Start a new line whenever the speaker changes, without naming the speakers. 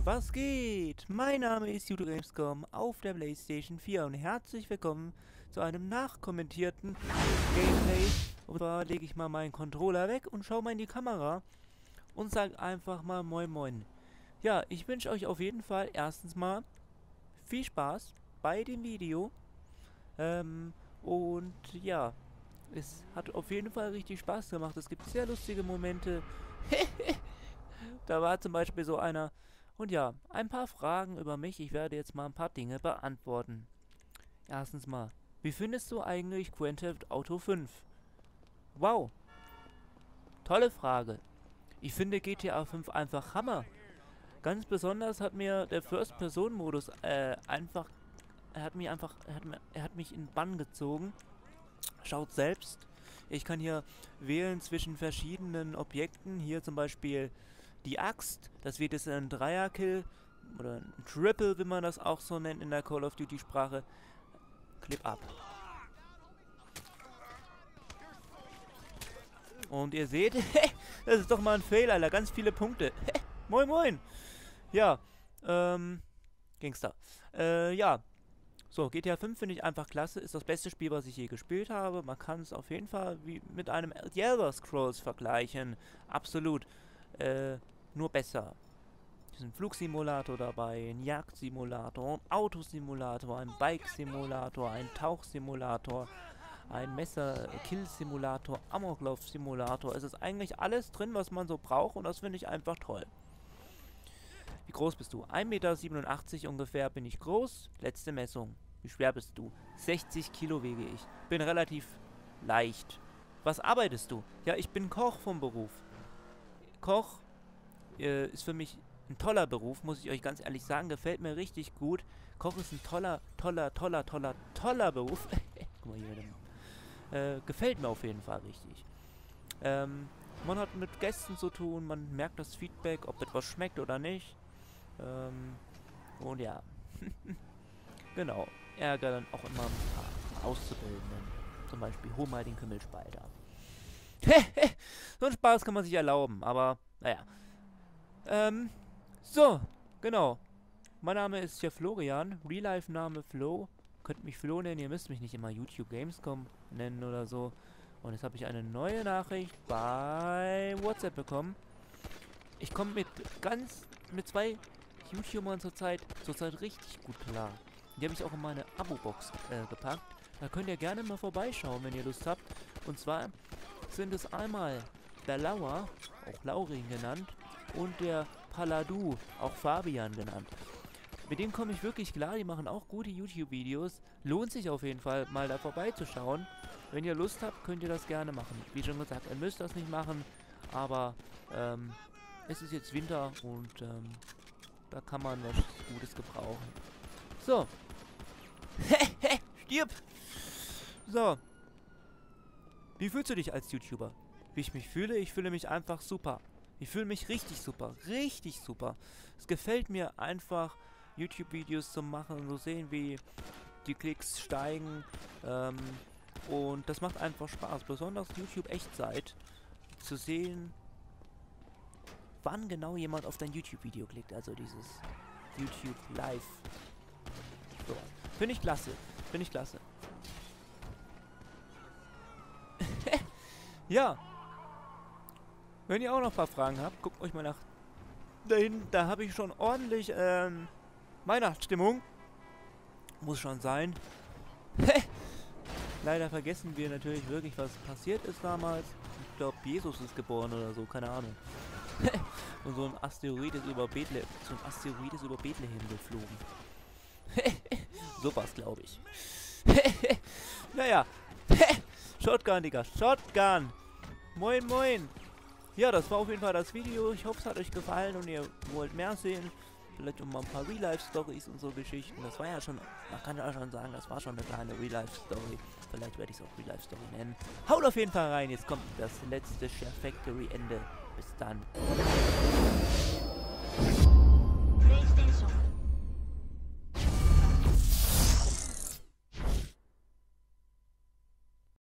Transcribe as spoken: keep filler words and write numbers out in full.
Was geht? Mein Name ist Judo Gamescom auf der PlayStation vier und herzlich willkommen zu einem nachkommentierten Gameplay. Und zwar lege ich mal meinen Controller weg und schaue mal in die Kamera und sage einfach mal Moin Moin. Ja, ich wünsche euch auf jeden Fall erstens mal viel Spaß bei dem Video. Ähm, und ja, es hat auf jeden Fall richtig Spaß gemacht. Es gibt sehr lustige Momente. Da war zum Beispiel so einer. Und ja, ein paar Fragen über mich. Ich werde jetzt mal ein paar Dinge beantworten. Erstens mal, wie findest du eigentlich Grand Theft Auto fünf? Wow, tolle Frage. Ich finde G T A fünf einfach Hammer. Ganz besonders hat mir der First-Person-Modus äh, einfach, er hat mich einfach, er hat, er hat mich in den Bann gezogen. Schaut selbst. Ich kann hier wählen zwischen verschiedenen Objekten. Hier zum Beispiel die Axt. Das wird jetzt ein Dreier-Kill oder ein Triple, wie man das auch so nennt in der Call of Duty-Sprache. Clip ab. Und ihr seht, das ist doch mal ein Fail, Alter. Ganz viele Punkte. Moin, moin. Ja, ähm, Gangster. Äh, ja. So, G T A fünf finde ich einfach klasse. Ist das beste Spiel, was ich je gespielt habe. Man kann es auf jeden Fall wie mit einem The Elder Scrolls vergleichen. Absolut. Äh, nur besser. Es ist ein Flugsimulator dabei, ein Jagdsimulator, ein Autosimulator, ein Bike-Simulator, ein Tauchsimulator, ein Messer-Kill-Simulator, Amoklauf-Simulator. Es ist eigentlich alles drin, was man so braucht und das finde ich einfach toll. Wie groß bist du? ein Meter siebenundachtzig ungefähr bin ich groß. Letzte Messung. Wie schwer bist du? sechzig Kilo wiege ich. Bin relativ leicht. Was arbeitest du? Ja, ich bin Koch vom Beruf. Koch äh, ist für mich ein toller Beruf, muss ich euch ganz ehrlich sagen. Gefällt mir richtig gut. Koch ist ein toller, toller, toller, toller, toller Beruf. Guck mal hier mit dem, äh, gefällt mir auf jeden Fall richtig. Ähm, man hat mit Gästen zu tun, man merkt das Feedback, ob etwas schmeckt oder nicht. Ähm, und ja. Genau. Ärger dann auch immer ein paar Auszubildenden. Zum Beispiel, hol mal den Kümmelspalter. So einen Spaß kann man sich erlauben, aber naja. Ähm, so, genau. Mein Name ist ja Florian. Real-Life-Name Flo. Könnt mich Flo nennen, ihr müsst mich nicht immer YouTube Gamescom nennen oder so. Und jetzt habe ich eine neue Nachricht bei WhatsApp bekommen. Ich komme mit ganz, mit zwei YouTubern zurzeit, zurzeit richtig gut klar. Die habe ich auch in meine Abo-Box äh, gepackt. Da könnt ihr gerne mal vorbeischauen, wenn ihr Lust habt. Und zwar sind es einmal der Lauer, auch Laurin genannt, und der Paladu, auch Fabian genannt. Mit denen komme ich wirklich klar, die machen auch gute YouTube-Videos. Lohnt sich auf jeden Fall, mal da vorbeizuschauen. Wenn ihr Lust habt, könnt ihr das gerne machen. Wie schon gesagt, ihr müsst das nicht machen, aber ähm, es ist jetzt Winter und ähm, da kann man was Gutes gebrauchen. So. Stirb! So. Wie fühlst du dich als YouTuber? Wie ich mich fühle? Ich fühle mich einfach super. Ich fühle mich richtig super. Richtig super. Es gefällt mir einfach, YouTube-Videos zu machen und so sehen, wie die Klicks steigen. Ähm, und das macht einfach Spaß. Besonders YouTube-Echtzeit. Zu sehen, wann genau jemand auf dein YouTube-Video klickt. Also dieses YouTube Live. So. Finde ich klasse. Finde ich klasse. Ja. Wenn ihr auch noch ein paar Fragen habt, guckt euch mal nach dahin. Da habe ich schon ordentlich ähm, Weihnachtsstimmung. Muss schon sein. Leider vergessen wir natürlich wirklich, was passiert ist damals. Ich glaube, Jesus ist geboren oder so, keine Ahnung. Und so ein Asteroid ist über Bethlehem, so ein Asteroid ist über Bethlehem geflogen. So was, glaube ich. Naja. Shotgun, Digga. Shotgun. Moin, moin. Ja, das war auf jeden Fall das Video. Ich hoffe, es hat euch gefallen und ihr wollt mehr sehen. Vielleicht um mal ein paar Real-Life-Stories und so Geschichten. Das war ja schon, man kann ja schon sagen, das war schon eine kleine Real-Life-Story. Vielleicht werde ich es auch Real-Life-Story nennen. Haut auf jeden Fall rein. Jetzt kommt das letzte Chef Factory Ende. Bis dann.